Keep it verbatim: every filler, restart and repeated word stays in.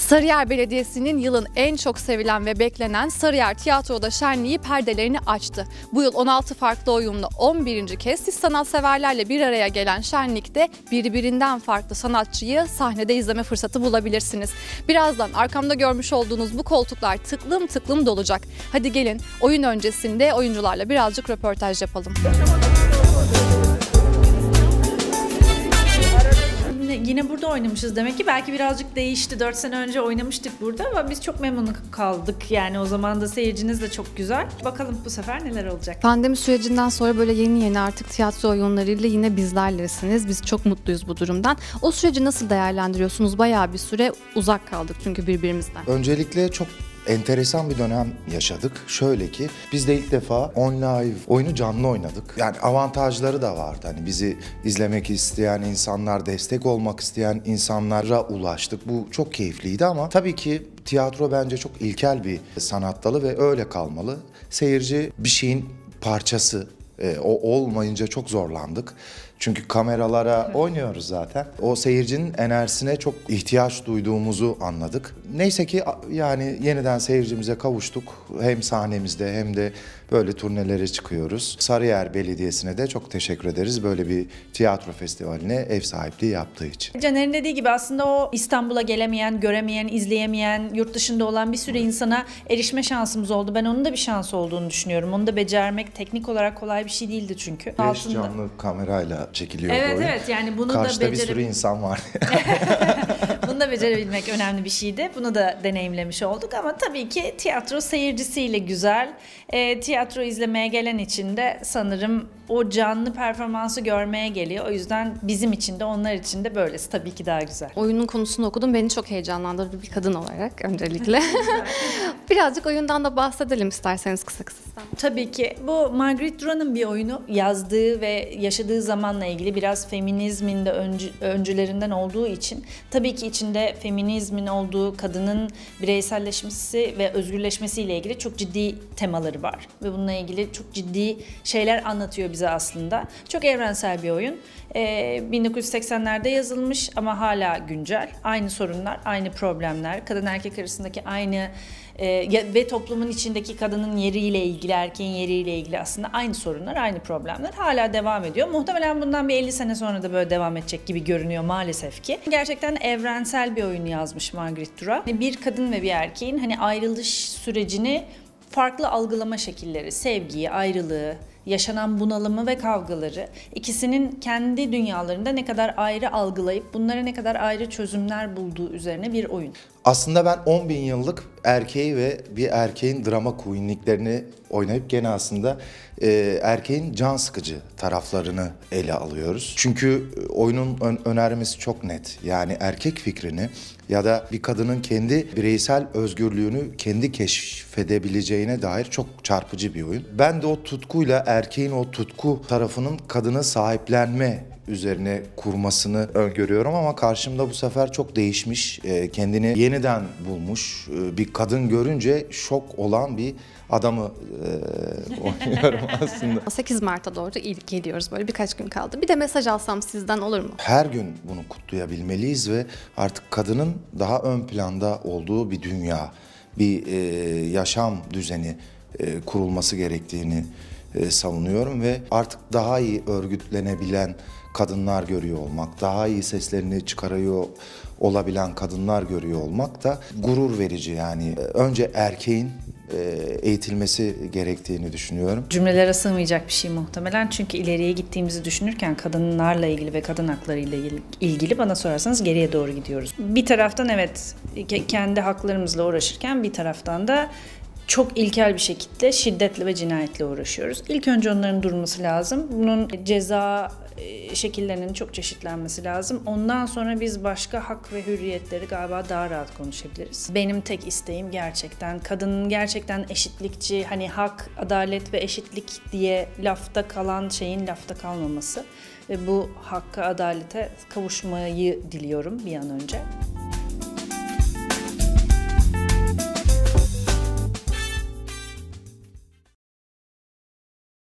Sarıyer Belediyesi'nin yılın en çok sevilen ve beklenen Sarıyer Tiyatro Oda Şenliği perdelerini açtı. Bu yıl on altı farklı oyunla on birinci kez siz sanatseverlerle bir araya gelen şenlikte birbirinden farklı sanatçıyı sahnede izleme fırsatı bulabilirsiniz. Birazdan arkamda görmüş olduğunuz bu koltuklar tıklım tıklım dolacak. Hadi gelin oyun öncesinde oyuncularla birazcık röportaj yapalım. Yine burada oynamışız demek ki. Belki birazcık değişti. dört sene önce oynamıştık burada ama biz çok memnun kaldık. Yani o zaman da seyirciniz de çok güzel. Bakalım bu sefer neler olacak. Pandemi sürecinden sonra böyle yeni yeni artık tiyatro oyunlarıyla yine bizlerlesiniz. Biz çok mutluyuz bu durumdan. O süreci nasıl değerlendiriyorsunuz? Bayağı bir süre uzak kaldık çünkü birbirimizden. Öncelikle çok enteresan bir dönem yaşadık. Şöyle ki biz de ilk defa on live oyunu canlı oynadık. Yani avantajları da vardı. Hani bizi izlemek isteyen insanlar, destek olmak isteyen insanlara ulaştık. Bu çok keyifliydi ama tabii ki tiyatro bence çok ilkel bir sanat dalı ve öyle kalmalı. Seyirci bir şeyin parçası. E, o olmayınca çok zorlandık. Çünkü kameralara oynuyoruz zaten. O seyircinin enerjisine çok ihtiyaç duyduğumuzu anladık. Neyse ki yani yeniden seyircimize kavuştuk. Hem sahnemizde hem de böyle turnelere çıkıyoruz. Sarıyer Belediyesi'ne de çok teşekkür ederiz. Böyle bir tiyatro festivaline ev sahipliği yaptığı için. Caner'in dediği gibi aslında o İstanbul'a gelemeyen, göremeyen, izleyemeyen, yurt dışında olan bir sürü insana erişme şansımız oldu. Ben onun da bir şans olduğunu düşünüyorum. Onu da becermek teknik olarak kolay bir şey değildi çünkü. Beş Altında... canlı kamerayla çekiliyor evet, bu oyun. Evet yani bunu Karşıda da becerip... bir sürü insan var. Bunu da becerebilmek önemli bir şeydi. Bunu da deneyimlemiş olduk ama tabii ki tiyatro seyircisiyle güzel. E, tiyatro izlemeye gelen için de sanırım o canlı performansı görmeye geliyor. O yüzden bizim için de onlar için de böylesi tabii ki daha güzel. Oyunun konusunu okudum. Beni çok heyecanlandırdı bir kadın olarak öncelikle. Birazcık oyundan da bahsedelim isterseniz kısa kısa. Tabii ki. Bu Marguerite Duran'ın bir oyunu. Yazdığı ve yaşadığı zamanla ilgili biraz feminizmin de öncü, öncülerinden olduğu için tabii ki içinde feminizmin olduğu, kadının bireyselleşmesi ve özgürleşmesiyle ilgili çok ciddi temaları var. Ve bununla ilgili çok ciddi şeyler anlatıyor bize aslında. Çok evrensel bir oyun. Ee, bin dokuz yüz seksenlerde yazılmış ama hala güncel. Aynı sorunlar, aynı problemler, kadın erkek arasındaki aynı e, ve toplumun içindeki kadının yeriyle ilgili, erkeğin yeriyle ilgili aslında aynı sorunlar, aynı problemler hala devam ediyor. Muhtemelen bundan bir elli sene sonra da böyle devam edecek gibi görünüyor maalesef ki. Gerçekten evrensel bir oyun yazmış Marguerite Duras. Bir kadın ve bir erkeğin hani ayrılış sürecini farklı algılama şekilleri, sevgiyi, ayrılığı, yaşanan bunalımı ve kavgaları, ikisinin kendi dünyalarında ne kadar ayrı algılayıp bunlara ne kadar ayrı çözümler bulduğu üzerine bir oyun. Aslında ben on bin yıllık erkeği ve bir erkeğin drama queenliklerini oynayıp gene aslında e, erkeğin can sıkıcı taraflarını ele alıyoruz. Çünkü oyunun ön önermesi çok net. Yani erkek fikrini ya da bir kadının kendi bireysel özgürlüğünü kendi keşfedebileceğine dair çok çarpıcı bir oyun. Ben de o tutkuyla erkeğin o tutku tarafının kadına sahiplenme üzerine kurmasını öngörüyorum ama karşımda bu sefer çok değişmiş, kendini yeniden bulmuş bir kadın görünce şok olan bir adamı e, oynuyorum aslında. sekiz Mart'a doğru ilk geliyoruz, böyle birkaç gün kaldı. Bir de mesaj alsam sizden olur mu? Her gün bunu kutlayabilmeliyiz ve artık kadının daha ön planda olduğu bir dünya, bir e, yaşam düzeni e, kurulması gerektiğini e, savunuyorum ve artık daha iyi örgütlenebilen kadınlar görüyor olmak, daha iyi seslerini çıkarıyor olabilen kadınlar görüyor olmak da gurur verici. Yani önce erkeğin eğitilmesi gerektiğini düşünüyorum. Cümlelere sığmayacak bir şey muhtemelen çünkü ileriye gittiğimizi düşünürken kadınlarla ilgili ve kadın haklarıyla ilgili bana sorarsanız geriye doğru gidiyoruz. Bir taraftan evet kendi haklarımızla uğraşırken bir taraftan da çok ilkel bir şekilde şiddetle ve cinayetle uğraşıyoruz. İlk önce onların durması lazım. Bunun ceza şekillerinin çok çeşitlenmesi lazım. Ondan sonra biz başka hak ve hürriyetleri galiba daha rahat konuşabiliriz. Benim tek isteğim gerçekten kadının gerçekten eşitlikçi, hani hak, adalet ve eşitlik diye lafta kalan şeyin lafta kalmaması ve bu hakka, adalete kavuşmayı diliyorum bir an önce.